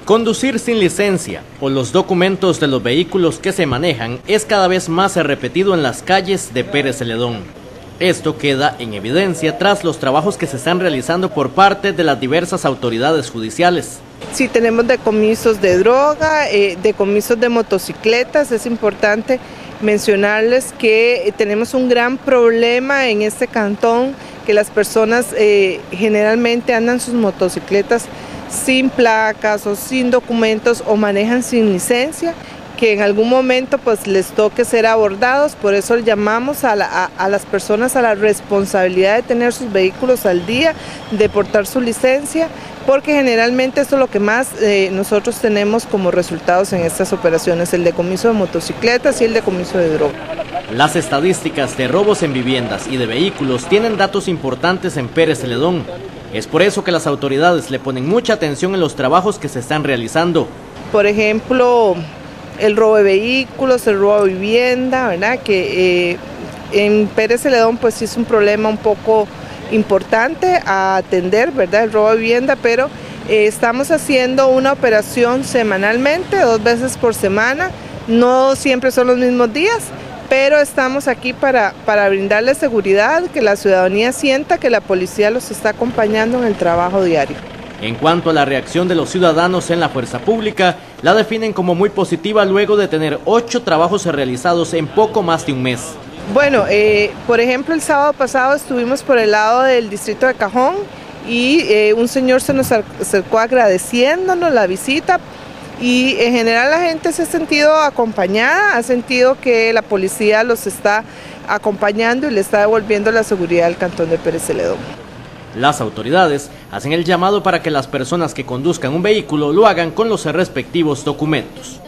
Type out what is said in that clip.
Conducir sin licencia o los documentos de los vehículos que se manejan es cada vez más repetido en las calles de Pérez Celedón. Esto queda en evidencia tras los trabajos que se están realizando por parte de las diversas autoridades judiciales. Sí, tenemos decomisos de droga, decomisos de motocicletas. Es importante mencionarles que tenemos un gran problema en este cantón, que las personas generalmente andan sus motocicletas sin placas o sin documentos o manejan sin licencia, que en algún momento pues les toque ser abordados. Por eso llamamos a las personas a la responsabilidad de tener sus vehículos al día, de portar su licencia, porque generalmente esto es lo que más nosotros tenemos como resultados en estas operaciones, el decomiso de motocicletas y el decomiso de droga. Las estadísticas de robos en viviendas y de vehículos tienen datos importantes en Pérez Celedón. Es por eso que las autoridades le ponen mucha atención en los trabajos que se están realizando. Por ejemplo, el robo de vehículos, el robo de vivienda, ¿verdad? Que en Pérez Celedón pues sí es un problema un poco importante a atender, ¿verdad? El robo de vivienda, pero estamos haciendo una operación semanalmente, 2 veces por semana, no siempre son los mismos días, pero estamos aquí para brindarle seguridad, que la ciudadanía sienta que la policía los está acompañando en el trabajo diario. En cuanto a la reacción de los ciudadanos en la fuerza pública, la definen como muy positiva luego de tener 8 trabajos realizados en poco más de un mes. Bueno, por ejemplo, el sábado pasado estuvimos por el lado del distrito de Cajón y un señor se nos acercó agradeciéndonos la visita, y en general la gente se ha sentido acompañada, ha sentido que la policía los está acompañando y le está devolviendo la seguridad al cantón de Pérez Celedón. Las autoridades hacen el llamado para que las personas que conduzcan un vehículo lo hagan con los respectivos documentos.